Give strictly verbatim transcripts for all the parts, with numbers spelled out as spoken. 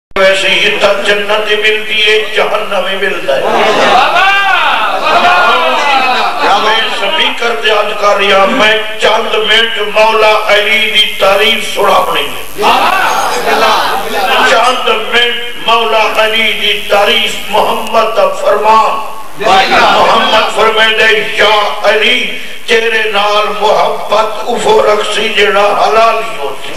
ویسے ہی تک جنت ملتی ہے جہنم ملتا ہے میں سبھی کرتے آج کر رہا میں چند منٹ مولا علی دی تعریف سنا پڑی چند منٹ مولا علی دی تعریف محمد فرمان محمد فرمائے دے یا علی تیرے نال محبت افو رکھسی جڑا حلالی ہوتی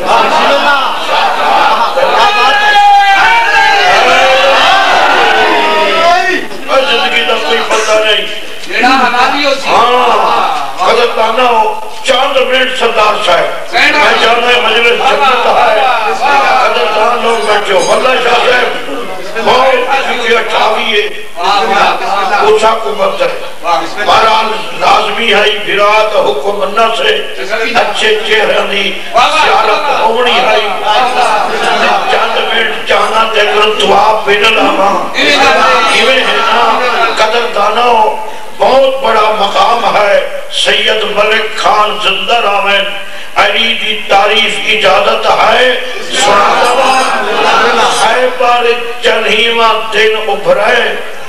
زندگی دا کوئی پتہ نہیں جڑا حلالی ہوتی ہاں حضرت آنا ہو چاند منٹ سردار صاحب میں جانا ہے مجلس جنت ہے حضرت آنا ہو بیٹھو واللہ شاہ صاحب بہت کیونکہ اٹھاوی ہے اوچھا کو مطر بہرحال لازمی ہے براد حکم انہ سے اچھے چہرہ دی سیارت ہونی ہے چاند منٹ جانا دیکھر دعا بین لاما ایویں ہے نا قدر دانا ہو بہت بڑا مقام ہے سید ملک خان زندہ رامین علی دی تعریف اجازت ہے سنا ہے بار چنہیمہ دن ابھرائے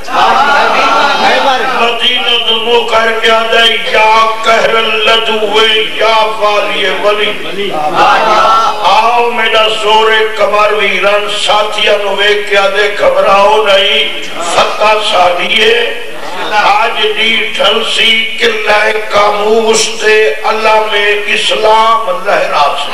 مدینہ دمو کر کے آدھے یا قہر اللدوے یا والی ولی آؤ میرا زور کمر ویران ساتھیاں نوے کے آدھے گھبراؤ نہیں فتح سالیے آج دی ٹھلسی قلعہ کاموس تے اللہ میں اسلام لہرا سے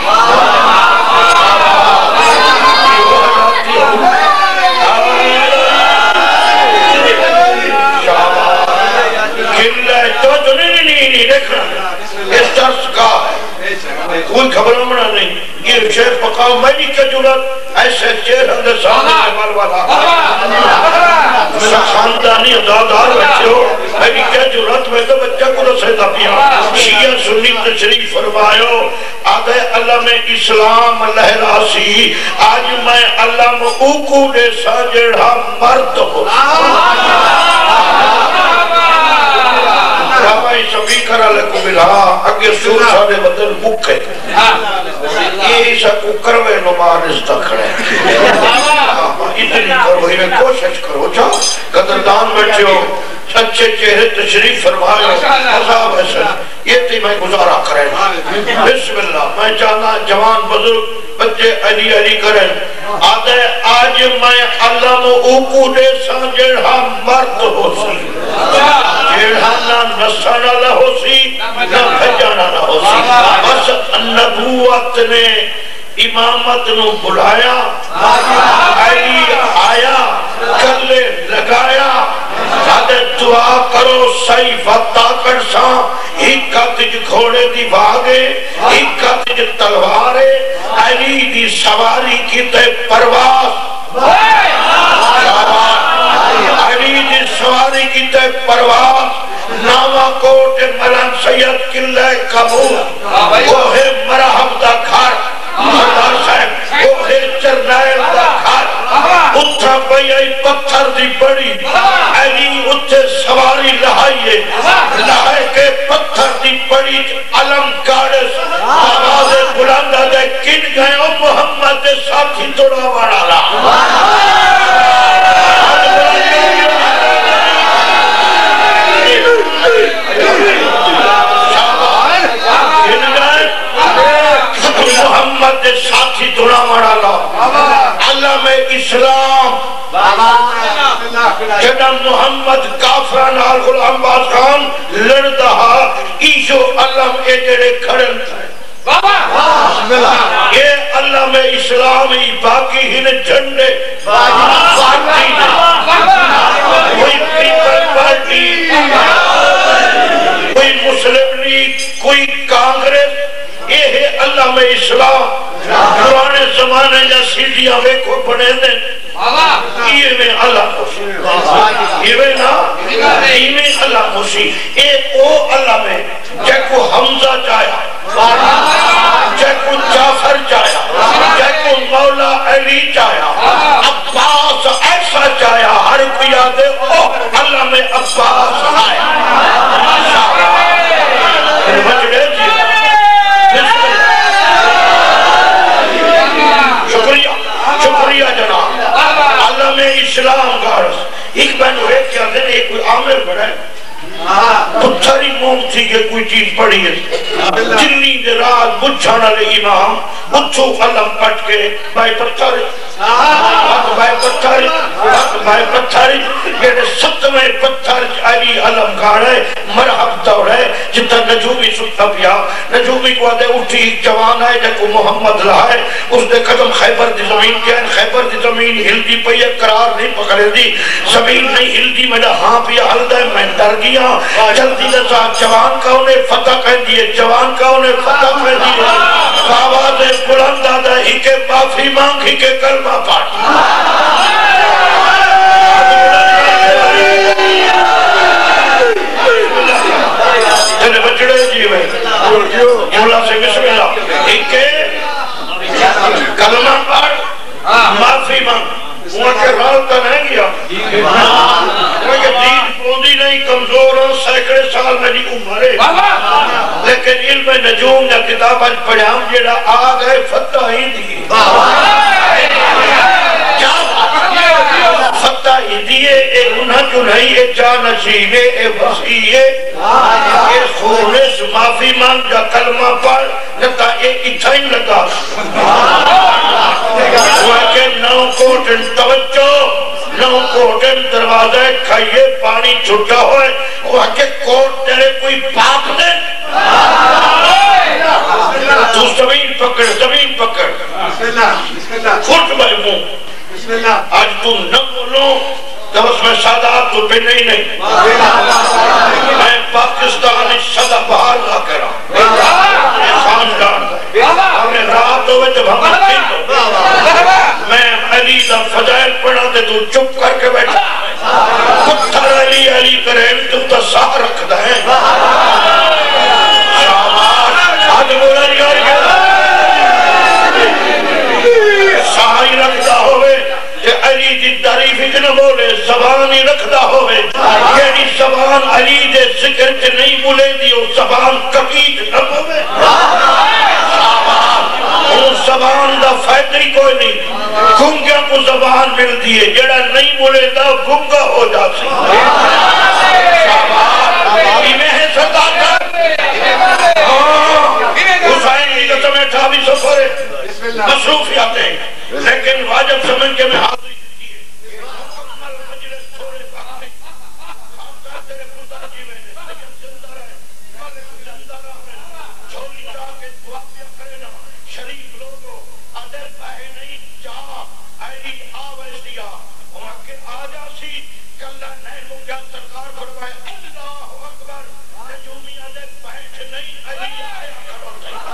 قلعہ تو جو نہیں نہیں نہیں دیکھنا اس درس کا ہے کوئی خبر منا نہیں یہ شیخ پکاؤ میں نہیں کہ جلت ایسے چہر اندر سامنے جمال والا خاندانی ادادار بچے ہو میں نہیں کہ جلت میں تو بچہ کو رسے دا پیا شیعہ سنی تشریف فرمائیو آدھے اللہ میں اسلام لہرا سی آج میں اللہ میں اوکو دے ساجڑا مرد ہو رابعی سبھی کرا لکو ملا اگے سور ساڑے بدل مکھے یہ ایسا کو کروے نمان اس دکھڑے اتنی کروے میں کوشش کرو جاؤ قدردان بیٹھے ہو سچے چہرے تشریف فرمائے عذاب حسن یہ تھی میں گزارا کریں بسم اللہ میں چاہنا جوان بزرگ بچے علی علی کریں آدھے آج میں اللہ مو اوکو دے ساں جڑا مرد ہو سی جڑا نہ نسانا نہ ہو سی نہ بھجانا نہ ہو سی بس نبوت نے امامت نو بلایا علی آیا کلے لگایا آدھے دعا کرو سیف طاقت ساں ہکا تج گھوڑے دی بھاگے ہکا تج تلوارے علی دی سواری کی تے پرواز علی دی سواری کی تے پرواز ناما کوٹ ملن سید قلعہ کاموس وہ ہے مرحب دا گھر سردار صاحب وہ ہے چرنائل دا گھر اتھا بیائی پتھر دی بڑی علی اتھے سواری لہائیے لہائے کے پتھر دی بڑی علم گاڑس آواز بلندہ دے کن گئے او محمد دے ساتھی توڑا وڑا لا محمد دے ساتھی توڑا وڑا لا اللہ میں اسلام جدہ محمد کافران آل غلام باز خان لڑدہا ایشو علم اے جڑے کھڑن تھے یہ اللہ میں اسلامی باقی ہی نے جھنڈے پارٹی کوئی پیپل پارٹی کوئی مسلم لیگ کوئی کانگریس یہ ہے اللہ میں اسلام پرانے زمانے یا سیدھیاں میں کو بنے دیں یہ میں اللہ خوشی یہ میں نا یہ میں اللہ خوشی اے او اللہ میں جے کو حمزہ چاہیا جے کو جعفر چاہیا جے کو مولا علی چاہیا عباس ایسا چاہیا ہر کوئی آدھے او اللہ میں عباس آیا بچڑے جی شکریہ شکریہ جناب ساری مومتی کے کوئی چیز پڑی ہے جنی دے رات بچھانا لے امام بچھو علم پٹ کے بھائی پتھر بھائی پتھر بھائی پتھر یہ ستویں پتھر علی علم گاڑے مرحب دور ہے جتا نجومی ستا پیا نجومی کو آدھے اٹھی ایک جوان ہے جا کو محمد لائے اس نے قدم خیبر دی زمین کیا ہے خیبر دی زمین ہلدی پئی ہے قرار نہیں پکڑے دی زمین نہیں ہلدی میں نے ہاں پیا ہلد ہے میں ڈر گیا جلدی لسا جوان کا انہیں فتح کہہ دیئے جوان کا انہیں فتح کہہ دیئے آواز بلند آدھا ہی کے معافی مانگ ہی کے کلمہ پاٹ جنہیں بچڑے جیوے مولا سے بسم اللہ ہی کے کلمہ پاٹ معافی مانگ وہاں کے رالتا نہیں گیا وہاں کے دین پوندی نہیں کمزور ہوں سیکڑے سال میری عمرے لیکن علم نجوم یا کتاب آج پڑھام جیڑا آگ ہے فتح ہی دی کیا فتح ہی دیئے اے انہا جنہی اے جانشینے اے وسیعے اے خونس معافی مان جا کلمہ پڑھ جتا اے اتھائیں لگا وہاں کے نو کوٹن توجہ نو کوٹن دروازہ کھائیے پانی چھٹا ہوئے وہاں کے کوٹ تیرے کوئی باپ دے تو زمین پکڑ زمین پکڑ خود بھائی موں آج تو نہ بولو جب اس میں سادات تو پہ نہیں نہیں میں پاکستانی صدا بہار نہ کرا میں خاندان ہمیں رات ہوئے جب ہمیں دن ہو میں علی دا فضائل پڑھا دے تو چپ کر کے بیٹھا پتھر علی علی کرے تو تا ساہ رکھ دائیں شاباش آج بولا نگار گیا ساہ ہی رکھتا ہوئے کہ علی دی تعریف اتنا بولے زبان ہی رکھتا ہوئے یعنی زبان علی دے ذکر کے نہیں بولے دی اور زبان کبید نہ ہوئے اور زبان دا فائدہ ہی کوئی نہیں گنگا کو زبان مل دیئے جڑا نہیں بولے دا گنگا ہو جاتی میں ہے صداقت حسین کی قسم اٹھاوی سفر مصروفیات ہیں لیکن واجب سمجھ کے میں حاضری دیتی ہے مکمل مجلس چھوڑے باقی خامدار تیرے خدا جی میں نے سجن زندہ رہے ملک زندہ رہے چھوڑی چاہ کے دعا پیا کرنا شریف لوگوں ادر پہے نہیں چاہ ایلی آویس دیا وہاں کے آجا سی کلہ نئے مجھا سرکار فرمائے اللہ اکبر نجومی ادر پہے نہیں ایلی آیا کرو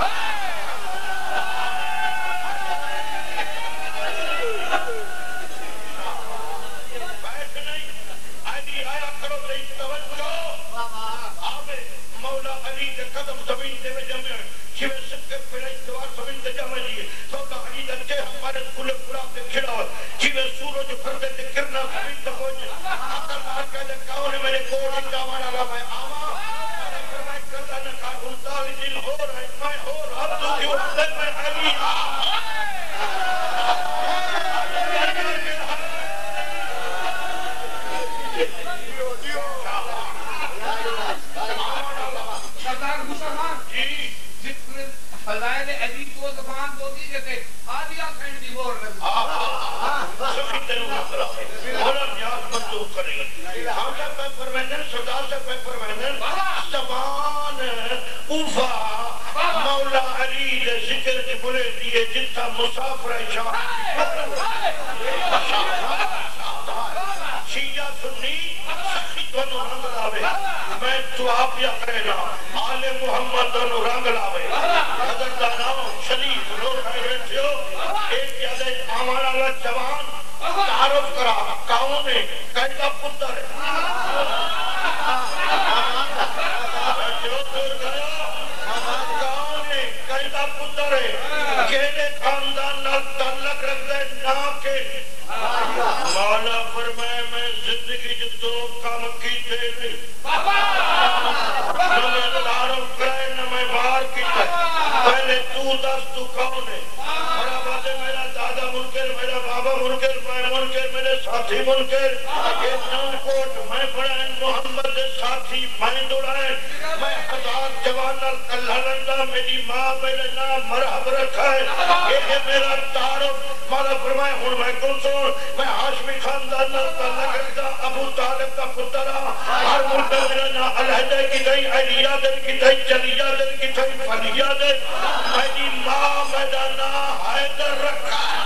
قدم زمین دے میں جمع چھوے سکر پہلے دوار زمین دے جمع لیے سودا علی دن کے ہمارے کل قرآن دے کھڑا ہوئے چھوے سورج پردے دے کرنا زمین دے پہنچے آقا مار کہہ دے کہوں نے میرے کوڑ انجامان آلا میں آما میں فرمائے کرتا نہ کہا انتالی دن ہو رہا ہے میں ہو رہا تو کیوں دن میں علی فضائل علی کو زبان دو دی جیسے آدیا کھینڈ دی بور رہا سخی تنو نہ ہے بولا نیاز مندوق کریں ہم سے پیپر وینن صدا سے پیپر وینن زبان اوفا مولا علی دے ذکر کی بلے دیئے جتا مسافر شاہ شیعہ سنی سخی تنو رنگ لاوے میں تو آپ یا کہنا آل محمد تنو رنگ لاوے حضرت داناؤں شریف لوگ بیٹھے ہو ایک یادے آمان اللہ جوان تعارف کرا کہوں نے کہتا پتر ہے جو دور گیا کہوں نے کہتا پتر ہے کہنے خاندان نہ تعلق رکھ دے نا کے مولا فرمائے میں زندگی جو دو کام کی تھے نہیں نہ میں تعارف کرائے نہ میں باہر کی تھے پہلے تو دست تو کون ہے میرا بادے میرا دادا منکر میرا بابا منکر میں منکر میرے ساتھی منکر یہ نو کوٹ میں پڑھائیں محمد ساتھی میں دوڑائیں میں ہزار جوانا کلہنندہ میری ماں میرے نام مرحب رکھا ہے یہ ہے میرا تعارف مولا فرمائے ہوں میں کن سن میں ہاشمی خاندان کا لگتا ابو طالب کا پترہ ہر ملتہ میرا نام الہدہ کی تھی علیہ دل کی تھی جلیہ دل کی تھی فلیہ دل میری ماں میرا نام حیدر رکھا ہے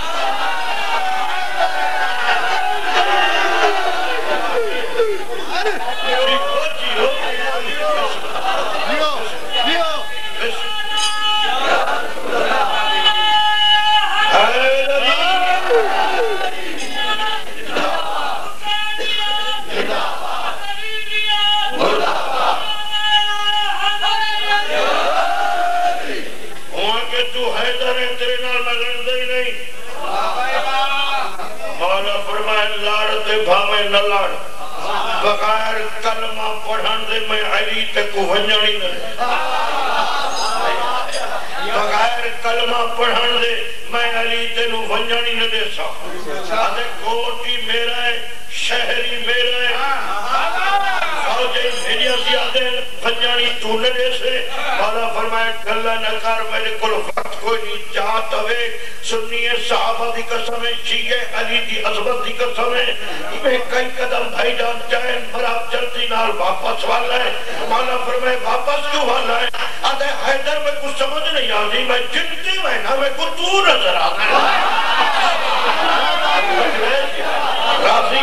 بھاوے نہ لڑ بغیر کلمہ پڑھن دے میں علی تے کو ونجنی نہ بغیر کلمہ پڑھن دے میں علی تے نو ونجنی نہ دے سا آدھے کوٹی میرا ہے شہری میرا ہے فوجی بھیجیا زیادہ ونجنی تو نہ دے سے بالا فرمائے گلہ نہ کر میرے کل وقت کوئی نہیں جات ہوئے سنی صحابہ دی قسم ہے شیعہ علی دی عظمت دی قسم ہے میں کئی قدم بھائی جان چاہیں مراب جلدی نال واپس والا ہے مولا فرمائے واپس کیوں والا ہے آدھے حیدر میں کچھ سمجھ نہیں آتی میں جنتی مہینہ میں کچھ تو نظر آتا ہے راضی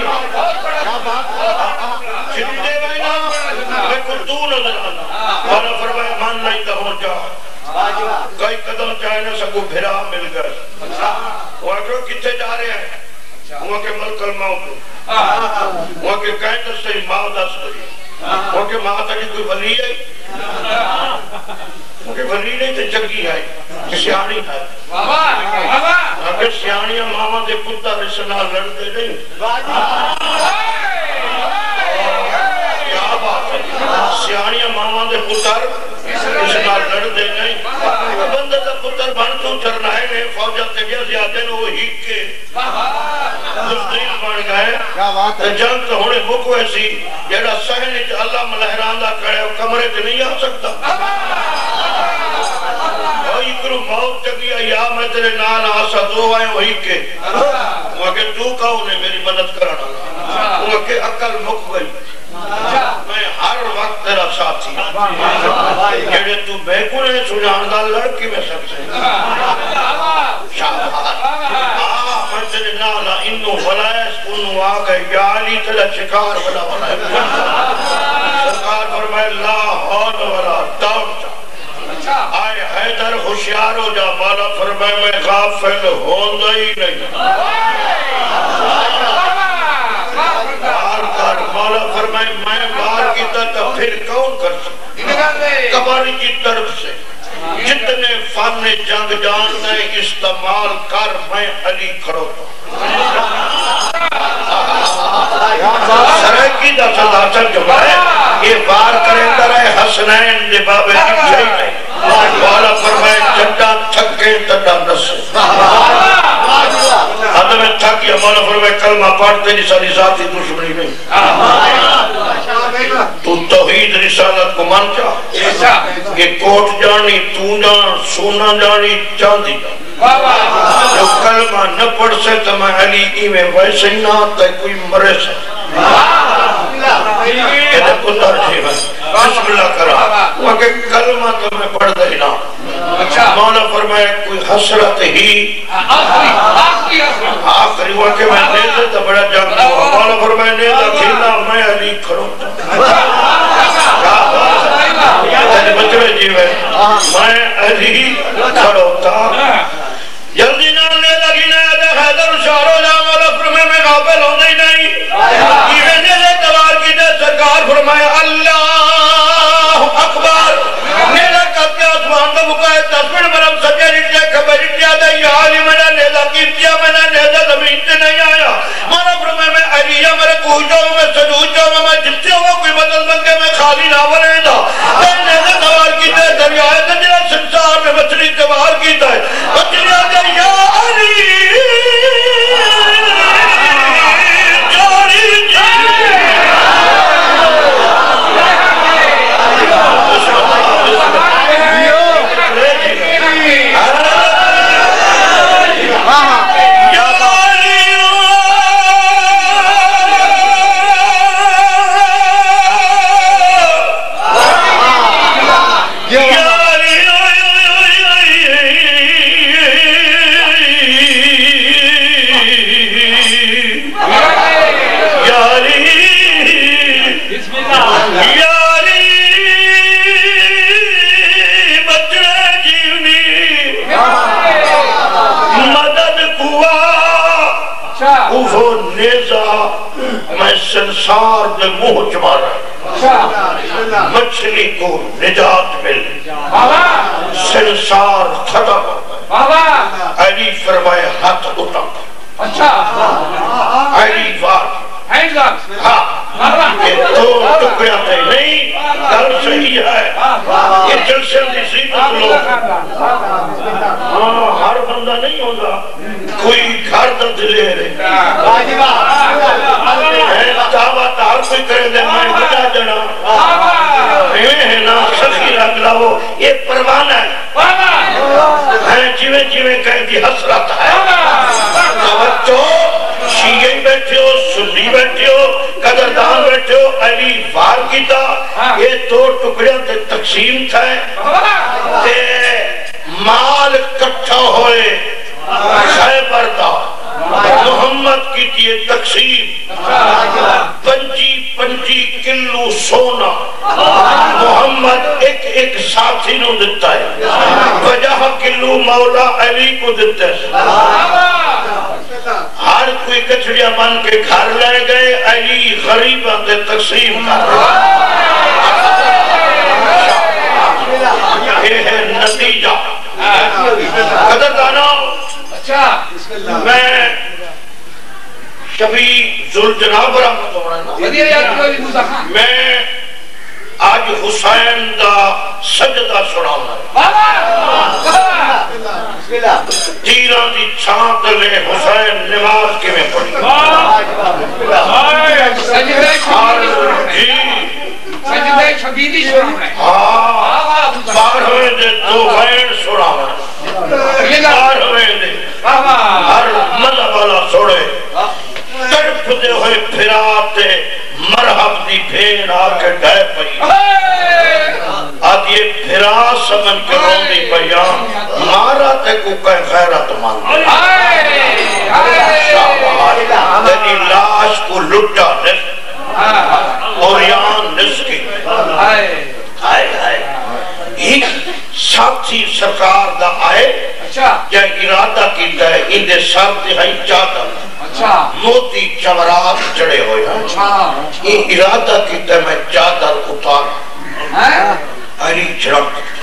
جنتی مہینہ میں کچھ تو نظر آتا مولا فرمائے مان نہیں تو ہو جا کئی قدم چاہنے سکو بھرا مل گئے وہ اگر کتے جا رہے ہیں وہ کہ ملک الموت وہ کہ کہیں سے ماں دس کری وہ کہ ماں تجھے کوئی ولی ہے وہ کہ ولی نہیں تو جگی ہے سیانی ہے اگر سیانیاں ماما دے پتا رسنا لڑتے نہیں کیا بات ہے سیانیاں ماما دے پتر رسنا لڑتے نہیں بندہ دا پتر بن تو چرنائے نے فوجہ تگیا زیادہ نے وہ ہی کے مستقیل بن گئے جنگ تو ہونے مکو ایسی جیڑا سہنی جو اللہ ملہران دا کڑے وہ کمرے تے نہیں آ سکتا وہی کرو موت چکیا یا میں تیرے نان آسا دو آئے وہی کے وہ کہ تو کہو نے میری مدد کرنا وہ کہ عقل مک گئی میں ہر وقت تیرا ساتھی جیڑے تو بیکونے سجاندہ لڑکی میں سب سے شاہباد آہ میں تیرے نالا انہوں ولائس انہوں آگئے یا علی تیرا شکار ولا ولائے سرکار فرمائے لا حول ولا دوڑ جا آئے حیدر ہوشیار ہو جا مولا فرمائے میں غافل ہوندہ ہی نہیں مولا فرمائے میں بار کی طرح پھر کون کر سکتا کباری کی طرف سے جتنے فن جنگ جانتے استعمال کر میں علی کھڑو سرکی دا صدا چل جمائے یہ بار کریں درائے حسنین دے بابے کی چھئی نہیں مولا فرمائے چٹا تھکے تٹا نسے عدم تھک یا مولا فرمائے کلمہ پڑھ تیری ساری ذاتی دشمنی نہیں تو توحید رسالت کو مان چاہ یہ کوٹ جانی تو جان سونا جانی چاندی جان جو کلمہ نہ پڑھ سے تو میں علی کی میں ویسے ہی نہ آتا ہے کوئی مرے سے کہتے پتر جیون بسم اللہ کرا وہ کہ کلمہ تو میں پڑھ دے نا مولا فرمائے کوئی حسرت ہی آخری وہ کہ میں نیزے تو بڑا جنگ ہوا مولا فرمائے نیزہ کھیلا میں علی کھڑوں تیرے بچوے جیون میں علی کھڑوں تھا جلدی نہ نیزہ کی نیا دے حیدر شارو جا مولا فرمائے میں غافل ہوں نہیں نہیں یہ نیزے دوار کی دے سرکار فرمائے اللہ اکبر نیزہ کب کے آسمان کا مقاید تصویر مرم سجے رٹیا کبھر رٹیا دے یا علی میں نے نیزہ کیتیا میں نے نیزہ زمین سے نہیں آیا مولا فرمائے میں علیہ میرے کوئی جاؤں میں سجود جاؤں میں جتنے ہوا کوئی مدد منگے میں خالی نہ بنے دا میں نیزہ دوار کی دے دریائے دجرہ سنسار میں مچھلی دوار کی دے مچھلی آگے یا علی جاری جی وہ نیزہ میں سنسار دے منہ چمارا مچھلی کو نجات مل سنسار ختم ہوتا علی فرمائے ہاتھ اٹھا علی وار یہ دو ٹکڑیاں تھے نہیں گل صحیح ہے یہ جلسے دی زیبت لوگ ہر بندہ نہیں ہوگا کوئی گھر دا دلے رہے دعوت ہر کوئی کرے دے میں بجا جنا یہ ہے نا سخی رکھ لاؤ یہ پروانہ ہے جیوے جیوے کہیں دی حسرت ہے توجہ شیعہ بیٹھے ہو سنی بیٹھے ہو قدردان بیٹھے ہو علی وار کی تا یہ دو ٹکڑیاں تے تقسیم تھا تے مال کٹھا ہوئے خیبر دا محمد کی تیے تقسیم پنجی پنجی کلو سونا محمد ایک ایک ساتھی نو دیتا ہے وجہ کلو مولا علی کو دیتا ہے ہر کوئی کچھڑیاں بن کے گھر لے گئے علی غریباں دے تقسیم کر یہ ہے نتیجہ قدردانوں میں شفیع ذوالجناب رحمت اللہ میں آج حسین دا سجدہ سناؤں تیران دی چھانت لے حسین نماز کے میں پڑھی سجدہ شبیدی سناؤں ہاں بارہویں دے دو غیر سناؤں بارہویں دے ہر مذہب والا سوڑے تڑپ دے ہوئے پھراتے مرحب دی بھین آکے ڈائے پئی آج یہ پھرا سمن کے روندی پیام مارا تے کو کہیں خیرت مانگ شاہبہار تیری لاش کو لٹا نس اور یہاں نس کی آئے آئے ایک ساتھی سرکار دا آئے یا ارادہ کیتا ہے اندے سر دہائی چادر موتی چمرات چڑے ہوئے ہیں یہ ارادہ کیتا ہے میں چادر اتارا علی جھڑک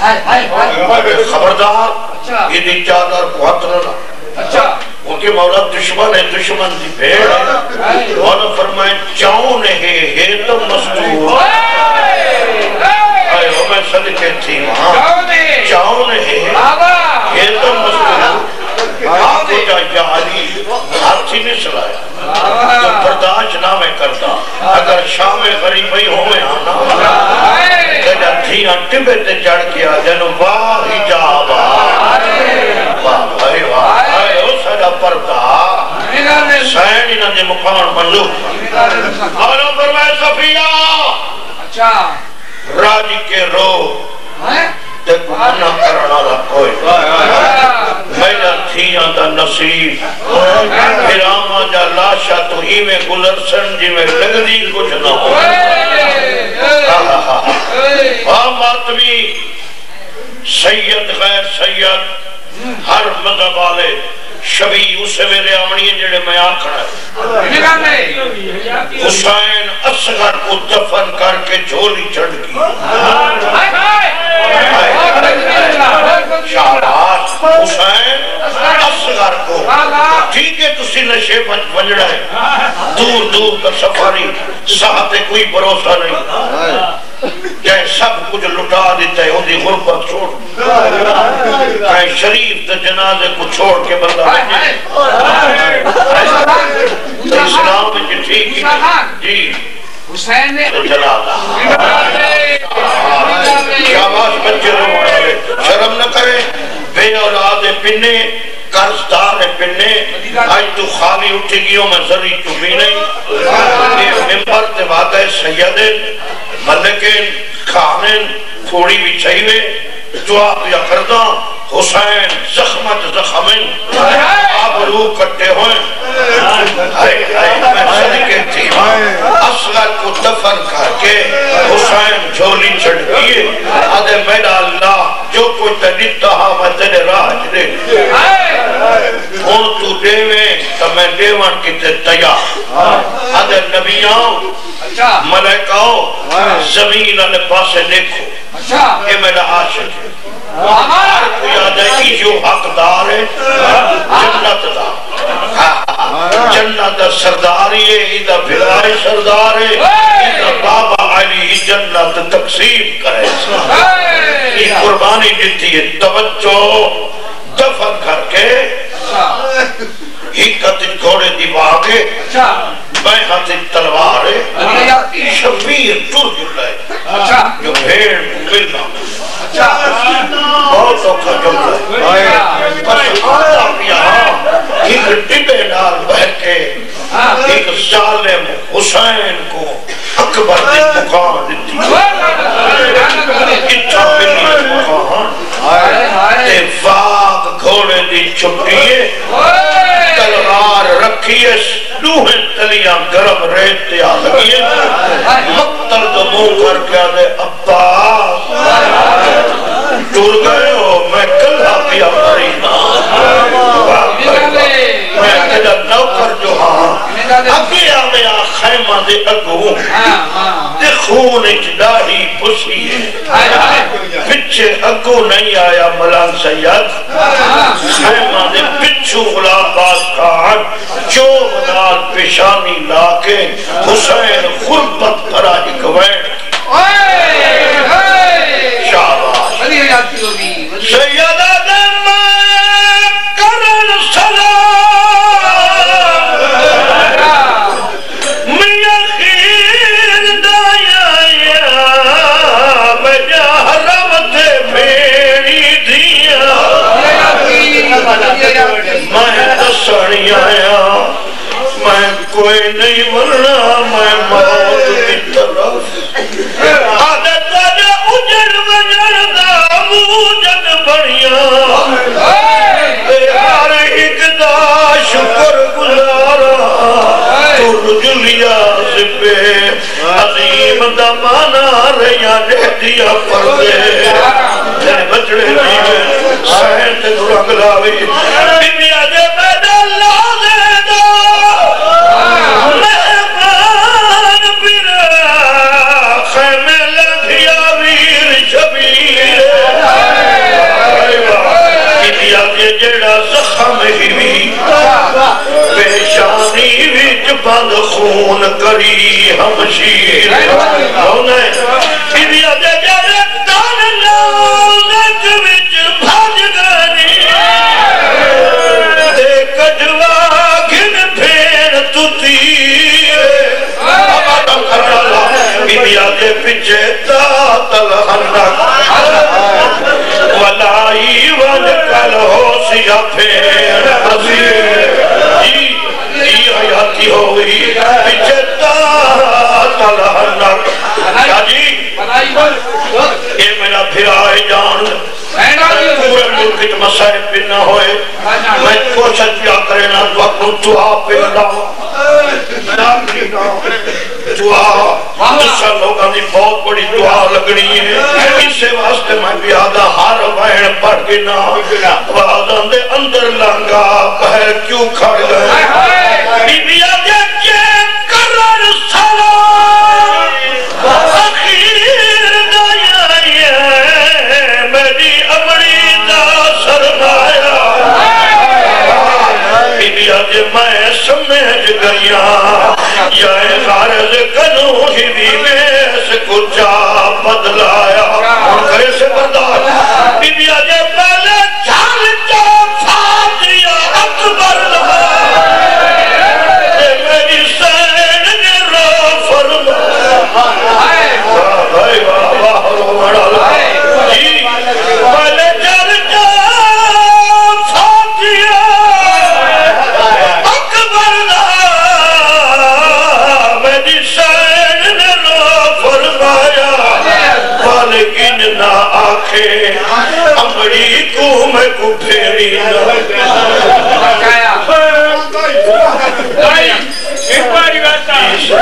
خبردار یہ دی چادر کو ہاتھ رہنا کیونکہ مولا دشمن ہے دشمن دی بھیڑ مولا فرمائے چاؤں ہے ہے تو مستور آئے ہو میں صدقے تھی وہاں چاؤں ہے ہے تو مستور آپ کو جا یا علی ہاتھی نہیں سلایا تو برداشت نہ میں کرتا اگر شام غریب ہی ہو میں آنا تیجا دھیاں ٹبے تے چڑھ کیا جنو واہ ہی جا واہ واہ بھائی واہ آئے ہو سجا پردہ سین ہی نہ دے مقام منظور آنو فرمائے صفیہ راجی کے رو دیکھو منہ کرنا لگا کوئی میرا تھیاں دا نصیب پھر آماں جا لاشا تو ہی میں گلرسن جی میں لگدی کچھ نہ ہو آم آتمی سید غیر سید ہر مذہب والے شبیع اسے میرے آمنی جڑے میں آکھنا ہے حسین اصغر کو دفن کر کے جھولی چڑھ کی شاہباز حسین اصغر کو ٹھیک ہے تسی نشے بنجڑا ہے دور دور کا سفاری ساتھ کوئی بھروسہ نہیں جائے سب کچھ لٹا دیتا ہے ان دی غربت چھوڑ کہیں شریف تے جنازے کو چھوڑ کے بندہ اسلام میں جو ٹھیک جی حسین نے جلالہ شاباش بچے رو شرم نہ کرے بے اولاد پنے قرضدار پنے آج تو خالی اٹھے گیوں میں ذری تو بھی نہیں یہ ممبر تے وعدہ سیدن ملکن خانن تھوڑی بھی چاہیے جواب یا کردہ حسین زخمت زخمن آپ روح کٹے ہوئے آئے آئے میں صدقے تھی اصغر کو دفن کر کے حسین جھولی چڑھ دیئے آدھے میرا اللہ جو کوئی تنیتا ہاں میں تیرے راج دے ہوں تو دیویں تو میں دیوان کی تے تیار آدھے نبیاں ملائکاؤ زمین آنے پاسے دیکھو یہ میرا عاشق ہے ہر کوئی آدھے کی جو حقدار ہے جنت دا جنت دا سرداری ہے ادھا بھلائی سردار ہے ادھا بابا علی جنت تقسیم کرے یہ قربانی دیتی ہے توجہ دفن کر کے حقت گھوڑے دی باغے میں ہاتھ تلوار ہے شفیر ٹر جلائے جو بھیڑ ملنا بہت اوکھا جملہ ہے بس آدھا یہاں ایک ڈبے نال بہر کے ایک ظالم حسین کو اکبر دی مقام دیتی اتھا ملی مقام تے واق گھوڑے دی چھپیے تلوار رکھیے دوہن تلیاں گرم ریت تے آلگیے مقتل دو منہ کر کے آدھے عباس ٹور گئے ہو میں کلہ پیا مرینا میں تیرا نوکر جو ہاں اگے آمیا خیمہ دے اگوں دے خون اجداری پسی ہے پچھے اگوں نہیں آیا ملان سید خیمہ دے پچھو غلام باز کھان جو منال پیشانی لاکے حسین غربت کرا ایک وین شاباش سیدہ دم کرن سلام میاں خیر دایا بجا حرمت میری دیا میں دسڑی آیا میں کوئی نہیں ورنہ میں موت کی طرف عادت آجا اجر وجر دا موجد بڑیا ہر ایک دا شکر گزارا تر جلیا زبے عظیم دا مانا ریا دے دیا پردے تیرے بچڑے دیوے سہن تے دھرنگ لاوی بی آجے بیدہ اللہ دے دا مہمان برا خیمے لگیا ویر شبیر کتیا کے جڑا زخم ہی بھی پیشانی وچ بند خون کری ہمشیر ہونے کتیا کے جڑا دان لوزت وچ بھاج گری دے کجوا گھن پھیر تُتی آبادم کرنا اللہ بیبیا دے پچھے تاتل ہنک ولائی ونکل ہو سیا پھیر عظیم جی جی حیاتی ہوئی پچھے تاتل ہنک کیا جی یہ میرا پھرائے جان پورے ملکت مسائب بھی نہ ہوئے میں کوشش کیا کرے نا وقت دعا پہ لاؤ دعا دوسرا لوگاں دی بہت بڑی دعا لگنی ہے اس سے واسطے میں بھی آدھا ہر وین پڑھ کے نا واداں دے اندر لانگا بہر کیوں کھڑ گئے بی بی آدھے کے کرر سلام اخیر دایا میری امری دا سرمایا بی بی آدھے میں سمجھ گیا یا غارض کنو ہی بھی میں سے کچھ بدلایا اور کرے سے بردار بی بی آجے پہلے چال جا فاتحہ اکبر اے میری سین نے را فرما واہ بھائی واہ واہ روڑا جی پہلے چال جا فاتحہ اکبر میری سین نے را فرمایا لیکن نہ آنکھیں امری کو میں کو پھیری نہ ایک باری بات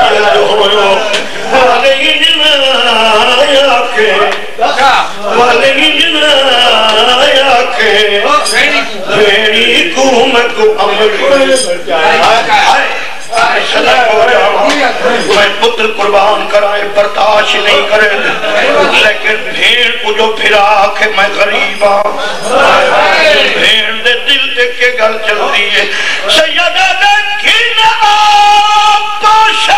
لیکن نہ آنکھیں لیکن نہ آنکھیں کے بھیڑی کو میں کو عمل صدق ہو جاؤں میں پتر قربان کرائے برداشت نہیں کرے لیکن بھیڑ کو جو پھرا کہ میں غریب ہوں بھیڑ دے دل دیکھ کے گل چل دی ہے سیدہ دیکھن آپ پاشا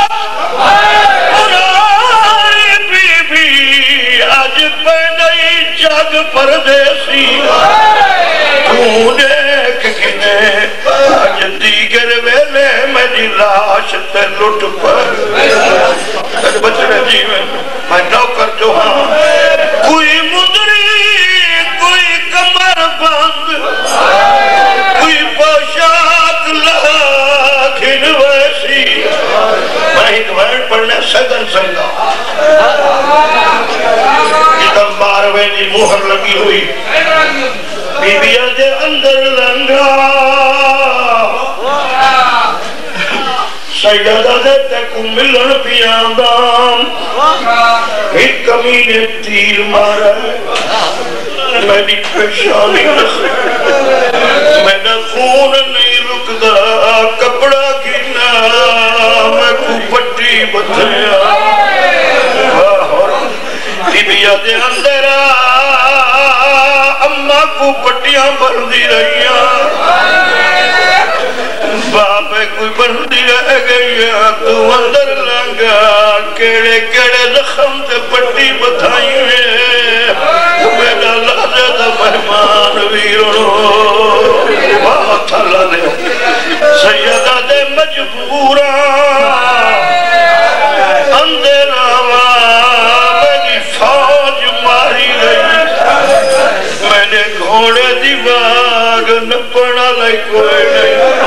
قرآن بی بی آج پیدائی جگ پردیسی تو دیکھ کنے آج دیگر ویلے میری لاش تے لٹ پر بچڑے جی میں میں نوکر جو ہاں کوئی مدری کوئی کمر بند کوئی پوشاک لاکھن ویسی میں ایک وین پڑھنے سگن سنگا جدم باروے دی مہر لگی ہوئی بی بی دے اندر لنگا سیدہ دے تیکو ملن پیاندان ایک کمینے تیر مارا میری پیشانی نخل میرا خون نہیں رکدا کپڑا گھنا میں کو پٹی بتھیا بی بی دے اندر اممہ کو پٹیاں بردی رہیاں باپے کوئی بردی رہ گئی تو اندر لنگا کیڑے کیڑے زخم تے پٹی بتھائی میں میرا لازد مہمان ویرنو بہت اللہ نے سیدہ دے مجبورا اندر آوا میری فوج ماری گئی میں نے گھوڑے دیوار نپڑا لئی کوئی نہیں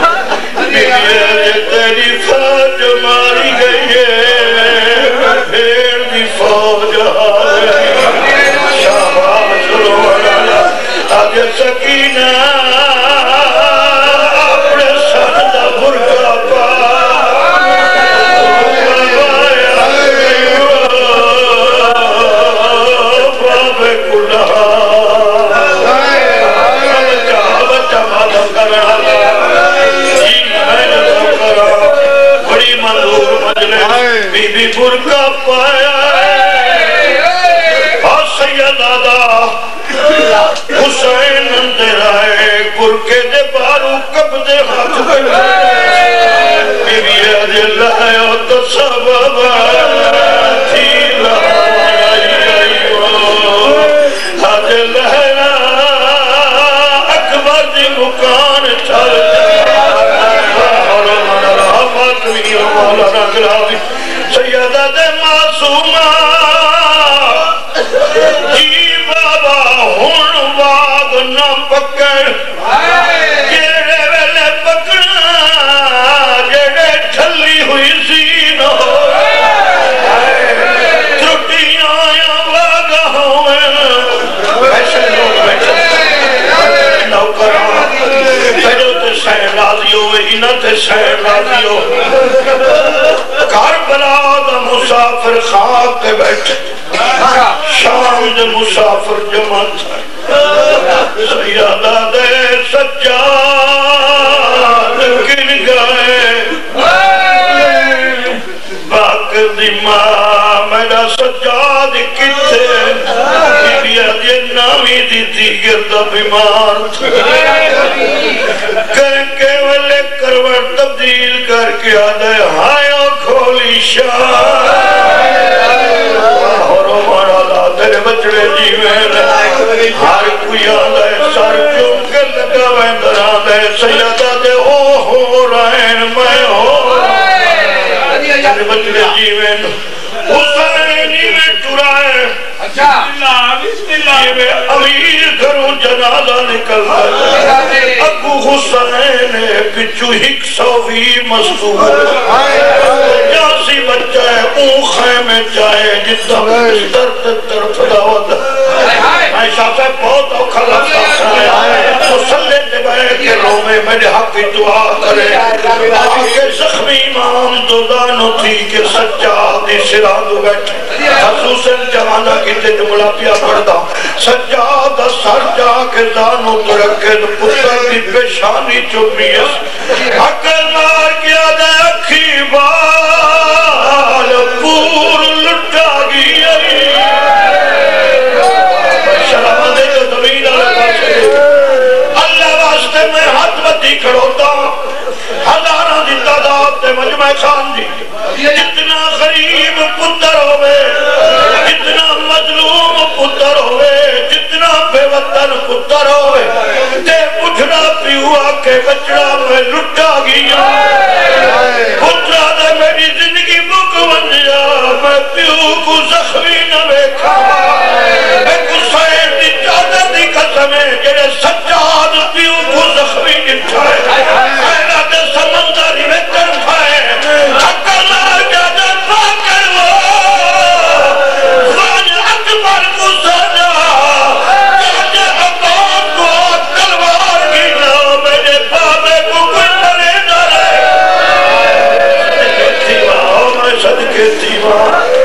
تیری فوج ماری گئی ہے پھر دی فوج آئی شاباش روڑا آج سکینہ اپنے سردہ برکا پا بابے کلہ بچہ مادم کرنا بڑی منظور مجلس بی بی برکا پایا اور سیدہ حسین اندر آئے برکے دے بارو کب دے ہاتھ بی بی عجل آیا تو سبب تھی عجل آیا اکبر دی مکان چل سیدہ دے معصومہ جی بابا ہون باغ نہ پکڑ جیڑے ویلے پکڑا جیڑے ٹھلی ہوئی زین ہو ترٹیاں یا واگا ہوئے ایسے لوگ بیٹھے نوکران پہلو تے سین راضی ہوئے ہی نہ تے سین راضی ہوئے کربلا دا مسافر خاک کے بیٹھے شام دے مسافر جمع تھا سیدہ دے سجاد گر گئے باقر دی ماں میرا سجاد کتے بی بی نامی دی تھی گردہ بیمار تھا کر کے والے کروٹ تبدیل کر کے آدھے ہائیوں کھولی شاہ اور ہمارا دا تیرے بچڑے جیویں ہر کوئی آدھے سر چون کے لگا ویندر آدھے سیدہ دے او ہو رہن میں ہو تیرے بچڑے جیویں حسینی میں ٹرائے بسم اللہ یہ امیر گھروں جنازہ نکل رہے ابو حسین پچھو ہک سوی مصدور جاسی بچہ ہے اون خیمے چاہے جتا درد طرف دعوت میں شاہ سے بہت اوکھا لگتا ہے مسلح جب ہے کے رومے میرے حق کی دعا کرے آگے زخمی امام دوزانو تھی کہ سجادی سرادو بیٹھے حسوسن جوانہ کی تے جملہ پیا پڑھتا سجادہ سر جا کے زانو تو رکھے پتر دی پیشانی چوبیس حقل مار کیا دے اکھی بال پور لٹا گیا شرم دے تو زمین اللہ واسطے میں ہاتھ بدی کھڑوتا ہزارہ دی تعداد تے مجمع خان دی جتنا غریب پتر ہوئے جتنا مظلوم پتر ہوئے جتنا بے وطن پتر ہوئے تے پچھڑا پیوا کے بچڑا میں لٹا گیا پترا دے میری زندگی مک ونجا میں پیو کو زخمی نہ بیکھا میں حسین دی چادر دی قسم ہے جنہیں سجاد پیو کو زخمی نٹھائے حیرات سمندری میں طرفائے حق اللہ جادر پاکر وہ خواج اکبر کو سجا جادر عباد کو تلوار کی نا میرے بابے کو کوئی مرے نہ رہے صدقے تیمہ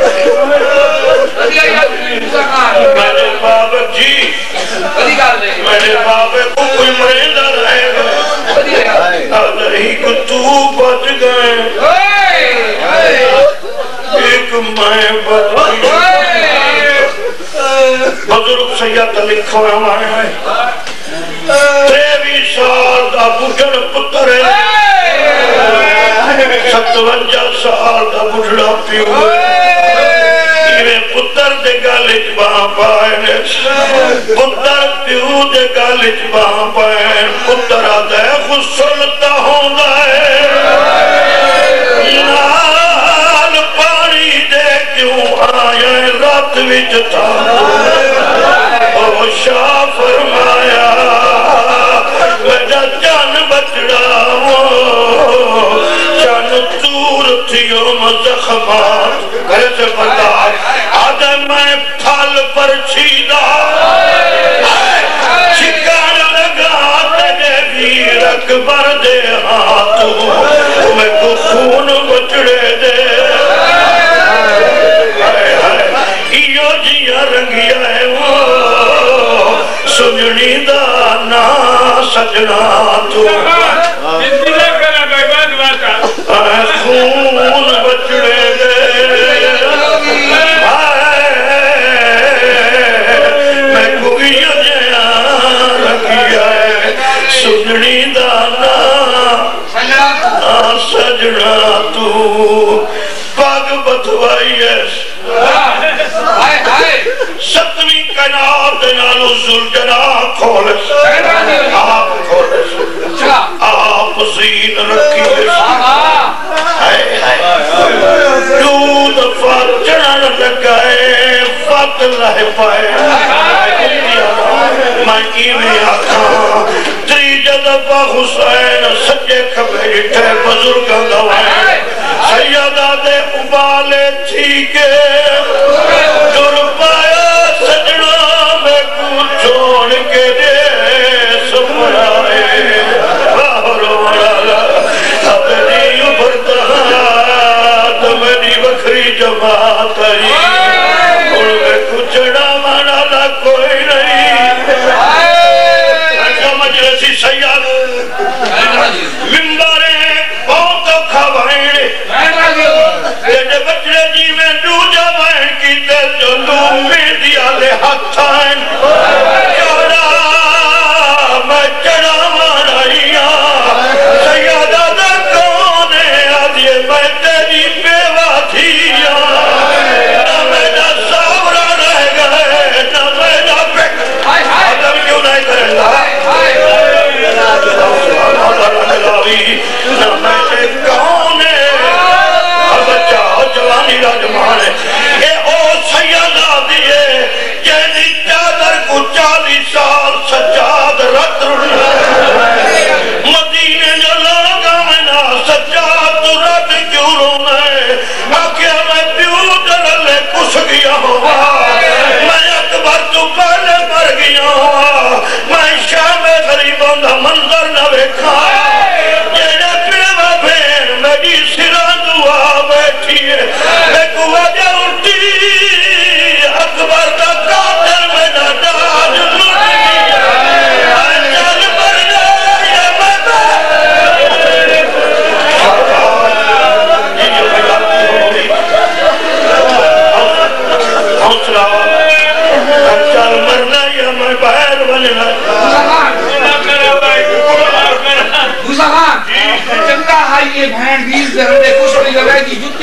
میرے بابے جی میرے بابے کو کوئی مرے نہ رہے گا ہی کو تو بچ گئے ایک میں بچ گئے بزرگ سید لکھو ہے ہمارے تریوی سال دا بجھڑ پتر ہے ستونجا سال دا بجھڑا پیو میں پتر دے گالج باں پائے پتر پیو دے گالج باں پائے پتر آدھے خسلتا ہونا ہے نال پانی دے کیوں آئے رات وچ تھا او شاہ فرمایا میرا جان بچڑا وہ جان دور تھیو مزخمات گھر سے بردار آدھے میں پھال پر چھیدہ چکار لگا تجھے ویر اکبر دے ہاتھوں میں کو خون بچڑے دے ایو جیا رنگیا ہے وہ سنجنی دانا سجنا تو خون بچڑے دے میں کوئی جیا رکھیا ہے سنجنی دانا سجنا تو پاک بتوائی ہے ستویں کنار دنالو زلجنا کھولس آپ کھولس آپ زین رکھی دو دفعہ چڑھن لگائے فت لہ پائے میں ایمیں آکھاں تری جدفہ حسین سجے کھبے جٹھے بزرگاں دوائیں سیدہ دے ابالے تھی کے در پایا سجنا میں کو چھوڑ کے دے سپرائے باہر وڑالا اب نہیں ابھرتا تو میری بکری جماعت آئی اور میں کو چڑھا مانا کوئی نہیں ایسا مجلسی سیاد ممباریں بہت کھوائیں جیسے بچڑے جی میں دو جوائیں کی دل جو دو میں دیا لے ہاتھائیں چڑھا میں چڑھا مانائیاں سیادہ دا کونے آدھے میں تیری بیوہ تھیاں نہ میرا ساورا رہ گئے نہ میرا بیٹ آدم کیوں نہیں کریں گا نہ میرے کونے بچہ جوانی راجمان ہے اے او سیادہ دیئے جیدی چادر ویکھا جیڑا پیڑا بھین میری سرا دعا بیٹھی ہے میں کو وجہ اٹھی اکبر دا قاتل میرا داج لٹ گیا چل مر جائے حوصلہ چل مرنا یا میں باہر بننا چنگا ہائی یہ بھین بیس در ہمیں کچھ نہیں لگائی دی جتی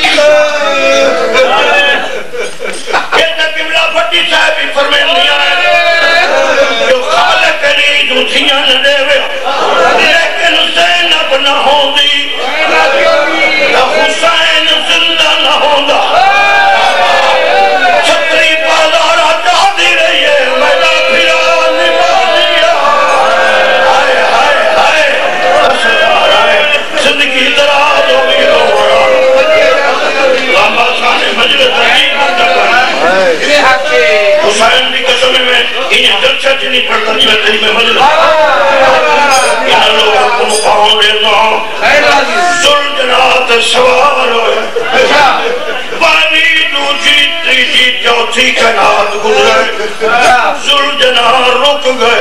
کہتا قبلہ پٹی صاحب ہی فرمین نہیں آئے جو خالق علی جو تھیاں نہ دے ویا لیکن حسین اب نہ ہوں دی حسین زندہ نہ ہوں دا چھتری بازارہ جا دی رہی ہے میرا پھرا نبا دیا آئے آئے آئے اسرار آئے زندگی دراز ہو گئی رو لامبا سانے مجلس عجیب حسین دی قسم میں انہیں جلچہ چنی پڑتا نہیں میں تیری میں مجلس انہیں لوگوں کو مقام دینا ذل جنات سوار ہوئے پانی دوجی تیجی چوتھی کنات گزرے ذل جنات رک گئے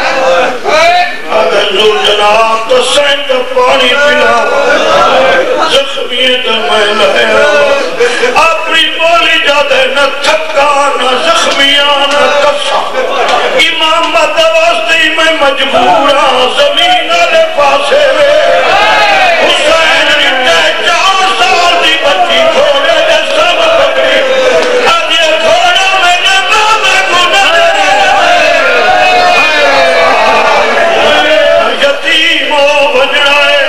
اگر ذل جنات تو سینک پانی پلا زخمیت میں لے اپنی بولی جاتے نہ تھکا نہ زخمیاں نہ کسا امام مدواستی میں مجبورا زمین آلے پاسے حسین رکھتے چار سال دی بچی کھوڑے دے سب پکڑی اب یہ کھوڑا میں نے بابا گناہ یتیم ہو بجنا ہے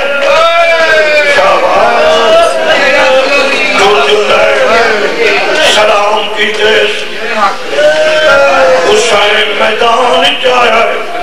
سلام کی دیس حسین میدان جایا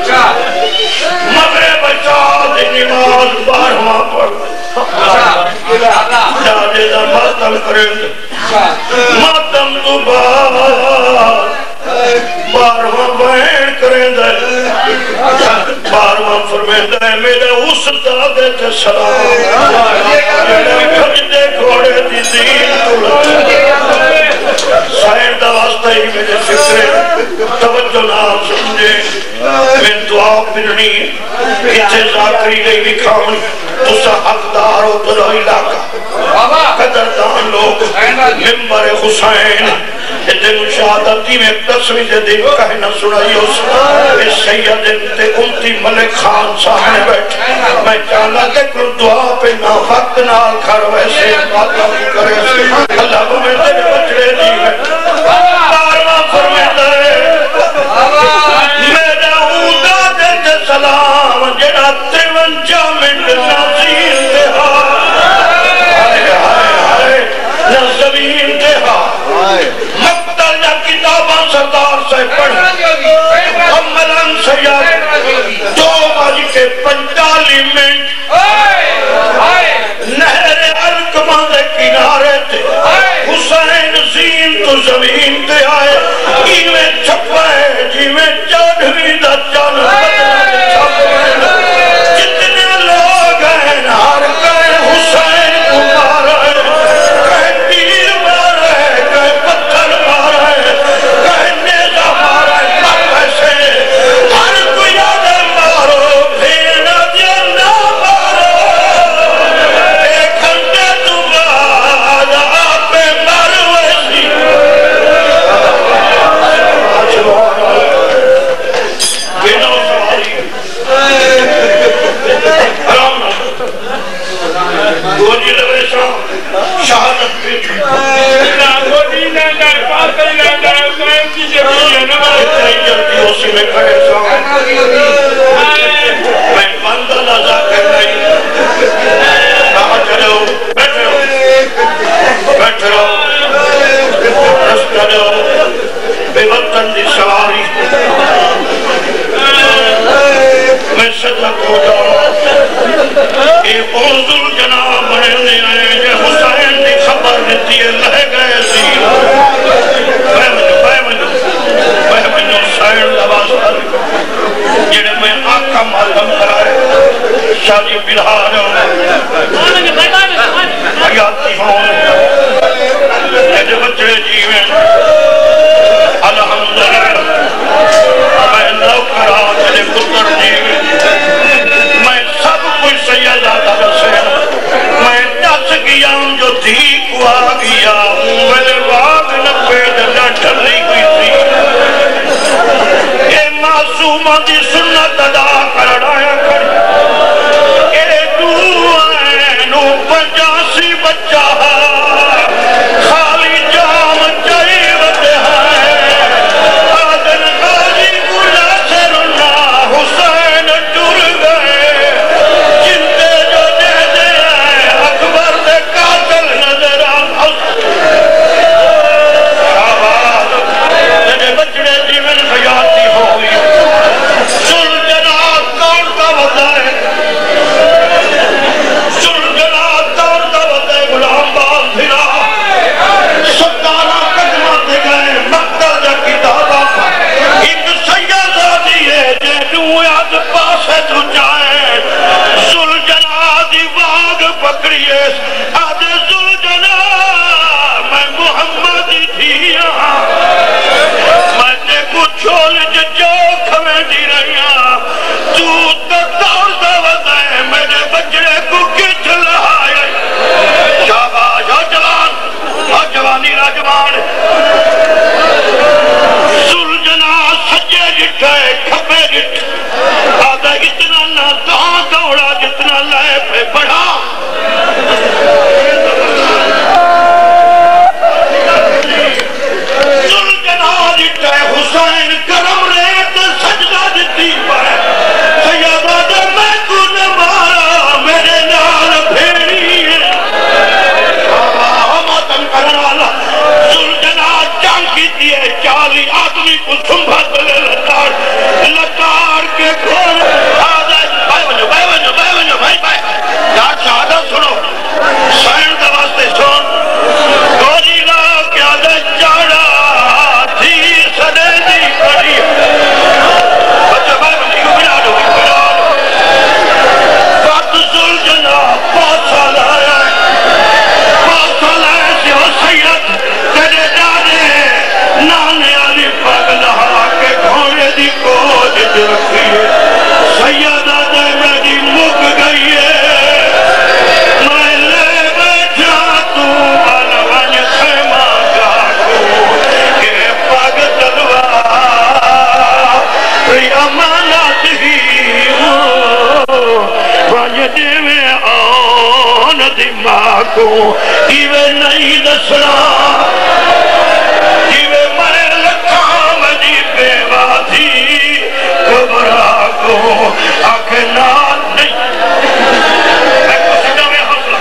مغرب چاہ دی نماز بارہواں پڑھ جاجے دا ماتم کریں ماتم تو بار بارہواں بین کریں دے بارہواں فرمین دے میرے اس دادے تے سلام میرے بھجدے گھوڑے دی دین تو سائر دا واسطہ ہی میرے فکرے توجہ نام سمجھے میں دعا پھرنی پیچھے ذاکری گئی بکھاؤں تو سا حقدار ہو تو لو علاقہ قدردان لوگ ممبر حسین دن شہادتی میں تصویر دن کہنا سنائی اس اس سید انتے امتی ملک خان صاحب بیٹھے میں چاہنا کہ دعا پہ نہ وقت نہ کھر ویسے باتوں کی کرے اللہ کو میں تیرے بچڑے دی ہے بارواں فرمیتا ہے میرا اودا دے سلام جڑا ترونجا منٹ نازیر دے ہاں ہائے ہائے ہائے نہ زمین دے ہاں مقتل یا کتاباں سردار سے پڑھ مکملن سید دو بج کے پنچالی منٹ نہر الکمہ دے کنارے تھے حسین زین تو زمین تے آئے جی میں چھپا ہے جی میں چاڑھوی دا چان جتنے لوگ ہیں ہر کہیں حسین کو مارا ہے کہیں تیر مارا ہے کہیں پتھر مارا ہے کہیں نیزہ مارا ہے مر ویسے ہر کو یاد مارو بھینا دیا نہ مارو ایک گھنٹے تو بعد آپ مر ویسی بینو سواری حرام نہ گوجی لویسا شہادت پیٹ گوجی لندر پاکل لندر اسرائیل کی جبیہ نمائے اتنی جلدی اسی میں کھڑے سا میں بندہ لازا کر رہی کہاں چلو بیٹھ رہو بیٹھ رہو رستہ رہو بے وطن دی سواری میں صدق ہو جاؤں اے اوزل جناب بڑھنے آئے جے حسین دی خبر دیتی ہے لہ گئے سی بے منو بے منو بے منو سائر لباس کر جنہیں میں آقا معلوم کرائے شادی بلہا جو حیاتی ہوں ایجے بچڑے جیویں الحمدللہ میں نوکرہ تیرے پتر جیویں میں سب کچھ سیدہ حسین میں دس گیا ہوں جو تھی کو آ گیا میرے واگ نبے جنہ ڈھلی ہوئی تھی اے معصومہ دی سنت ادا کر رہا کر اے دعائنو پنجاسی بچہ خالی جام جائیوت ہے آدن غازی گلا سے رنا حسین ٹر گئے جنتے جو دے دے ہیں اکبر دے قاتل نظر آن شہباد میرے بچڑے جیون خیاتی ہوئی سل جناب کون کا وضع ہے سل جناب کون کا وضع ہے غلام باز بھرا ستارہ قدمہ دے گئے مقتل جا کتابہ ایک سیدہ دیئے جنہوں یاد پاسے تو جائے سل جناب دی واگ پکڑیے آدھے سل جناب میں محمدی تھیا میں نے کچھ چھول جو کھویں دی رہیا تو تطور دا وضع ہے میرے بچڑے کو کچھ لہائے شاباش آ جوان آ جوانی راجوان سل جناب سجے جٹھے کھپے جٹھ آدھا اتنا نہ دان دوڑا جتنا لائے پہ بڑھا سل جناب جٹھے حسین کرم ریت سجدہ جتی پر سیدہ دے میں کو نمارا میرے نال بھیڑی ہے ماتم کرنالا سل جناب جان کی دیئے چالی آدمی کو سنبھت لے لٹار لٹار کے کھول آدھا بھائی بنو بھائی بنو بھائی بنو بھائی بھائی یا شہادت سنو سین دواستے سن گوری لا کیا دے چاڑا تھی سدے دی پڑی بچہ بھائی بنو کو بنا دو بنا دو بات سل جناب پانچ سال آیا ہے پانچ سال آیا سے ہو سید تیرے دانے نانے علی پاک لہا کے گھوڑے دی کوج جو رکھی ہے سیدہ دے میری مک گئی ہے میں لے بیٹھا تو بلوان خیمہ جاکو کہ پاک تلوہ پری امانت ہی وانج میں آن دماغ کو ایوے نہیں دسنا ایوے میں لکھام دی بیوہ تھی کبرا کو آکھے نال نہیں میں کو سکا میں حوصلہ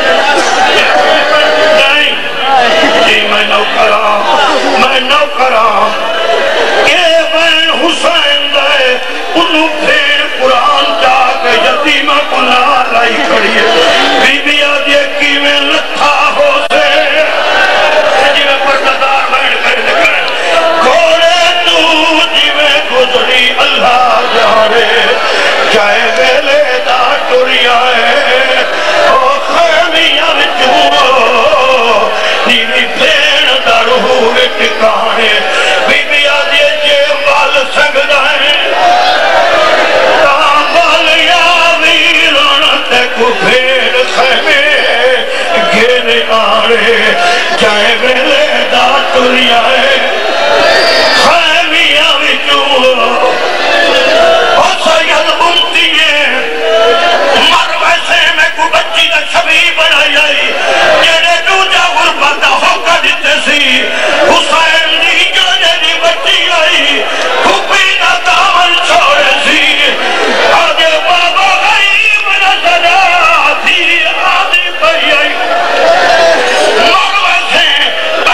نہیں جی میں نو کرا میں نو کرا کہ بین حسین دے انہوں پھر قرآن جا کے یتیمہ کو نالائی کھڑی ہے بی بی آدھے کی میں لکھا ہو سے جی میں پرددار بین کر دکھائیں گھوڑے تو جی میں گزری اللہ جانے چاہے ویلے دا ٹوری آئے او خیمیاں وچوں نیوی پھین دا روح ٹکانے بی بی آدھے جے وال سنگ دائیں تاں بال یا ویران تے کو پھین خیمے گھیرے آنے چاہے ویلے دا ٹوری آئے خیمیاں وچوں او سید ممتی ہے مر ویسے میں کو بچی دا شبی بنائی آئی جیڑے دوجہ غربت ہوکا دیتے سی حسین دی جانے دی بچی آئی کھپی دا دامن چھوڑے سی آگے بابا غریب نظر آتی آدھی پہی آئی مر ویسے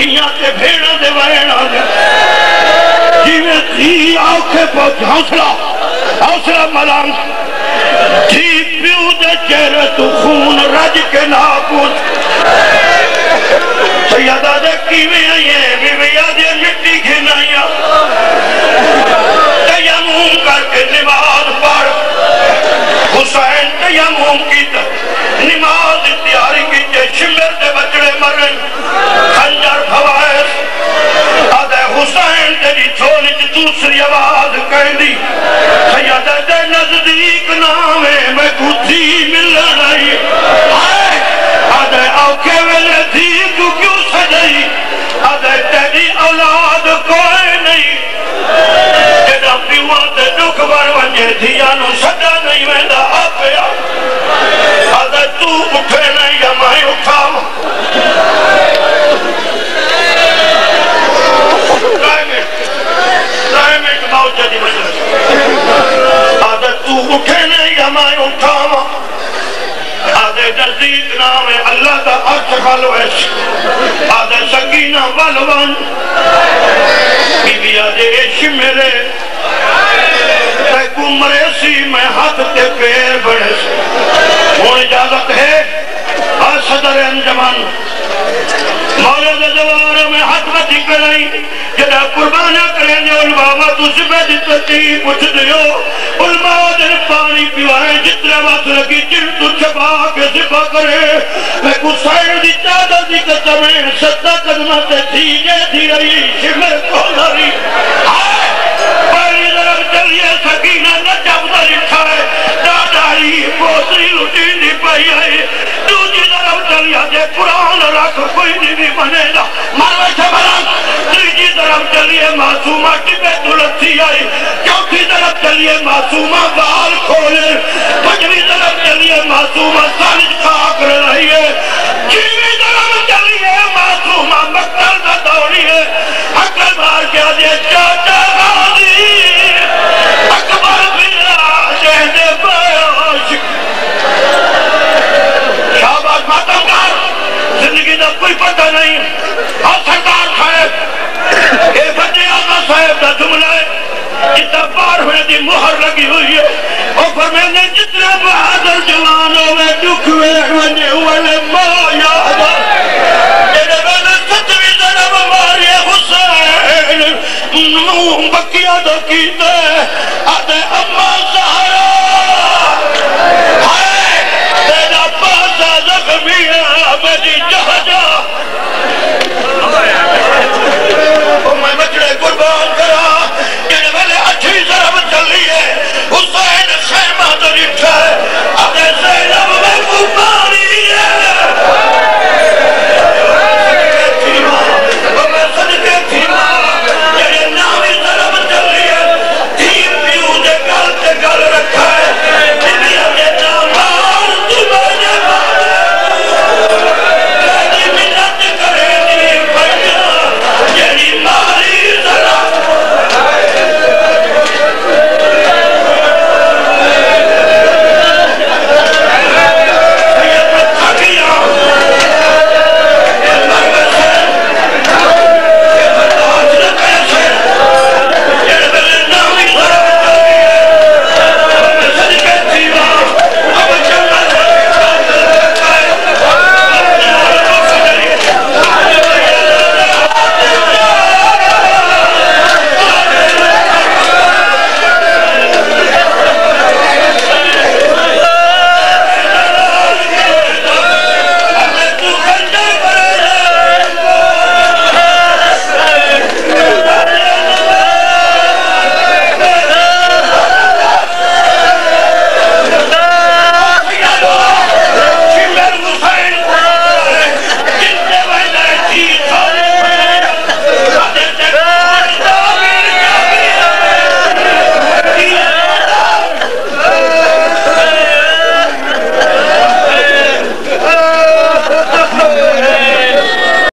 دھیاں تے بھیڑاں دے وینا دے جی میں تھی آنکھیں پہنچ حوصلہ حوصلہ ملام تھی پیو دے چہرے تو خون رج کے ناپوت سیدہ دے کیویں آئیے بیویا دے مٹی گھنائیاں تیمم کر کے نماز پڑھ حسین تیمم کی نماز تیاری کی تے شمر دے بچڑے مرن خنجر بھوائس آدھے حسین تیری چھولی تے دوسری آواز کہیں دی سیدہ دے نزدیک نامے میں کچھی مل رہی آدھے آوکے ویلے تھی تو کیوں سجئی آدھے تیری اولاد کوئی نہیں جدہ پیوان تے دکھ بر ونجے دھیانو سجا نہیں ویندہ آپے آدھے تو اٹھے نہیں یا میں اٹھاؤں رائے منٹ رائے منٹ موجہ دی مجلس آدھے تو اٹھے نہیں یا میں اٹھاؤں آدھے نزدیک نام ہے اللہ دا عرش خلوش آدھے سکینہ والوان بی بی آدھے عشق میرے تیکو مرے سی میں ہاتھ تے پیر بڑھے سی ہون اجازت ہے آج صدر انجمان مولا دے دواروں میں ہاتھ بچی کریں جدہ قربانہ کریں جو علماء تو سبہ دیتتی پوچھ دیو علماء دن پانی پیوائیں جتنے وقت لگی جن تو چھپا کے سبہ کرے میں کو سائر دی چادر دی قسمیں ستہ قدمت تھیجے تھی رہی شمر کو لری پہلی طرف چلیے سکینہ نجب در اٹھائے داداری پوتری لٹی دی پہی آئی دوجی طرف چلیے جے قرآن رکھ کوئی نہیں بھی بنے گا مروے سے بلان تیجی طرف چلیے معصومہ ٹپے دلتی آئی چوتھی طرف چلیے معصومہ بال کھولے پنجویں طرف چلیے معصومہ سالج خاک رہی ہے چھویں طرف چلیے معصومہ مقتل نہ دوڑی ہے عقل مار کے آدھے چاچا غازی اکبر بلا جہد بیاش شہباز ماتم کار زندگی دا کوئی پتہ نہیں اور سردار صاحب اے فتح آقا صاحب دا جملہ ہے جتا پار ہوئے دی مہر لگی ہوئی ہے اور فرمینے جتنے بہادر جوان ہوئے دکھ ہوئے